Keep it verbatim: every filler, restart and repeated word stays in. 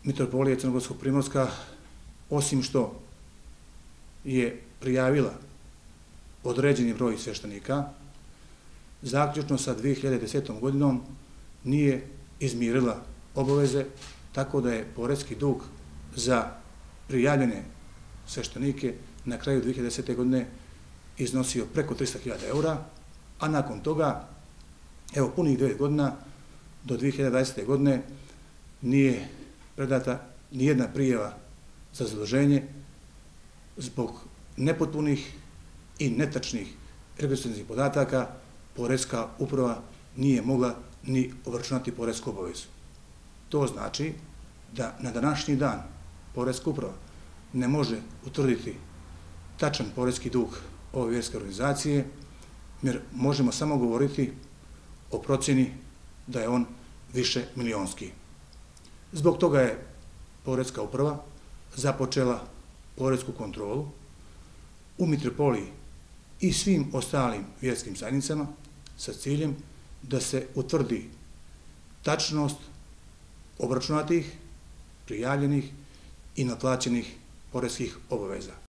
Mitropolije Crnogorsko-Primorska, osim što je prijavila određeni broj sveštenika, zaključno sa dve hiljade desetom godinom nije izmirila obaveze, tako da je poreski dug za prijavljene sveštenike na kraju dve hiljade desete godine iznosio preko trista hiljada eura, a nakon toga, evo punih devet godina, do dve hiljade dvadesete godine nije predata nijedna prijava za zaduženje zbog nepotpunih i netačnih registracionih podataka. Poreska uprava nije mogla ni obračunati poresku obavezu. To znači da na današnji dan poreska uprava ne može utvrditi tačan poreski dug ove vjerske organizacije, jer možemo samo govoriti o procjeni da je on više milionski. Zbog toga je poreska uprava započela poresku kontrolu u Mitropoliji i svim ostalim vjerskim zajednicama sa ciljem da se utvrdi tačnost obračunatih, prijavljenih i naplaćenih poreskih obaveza.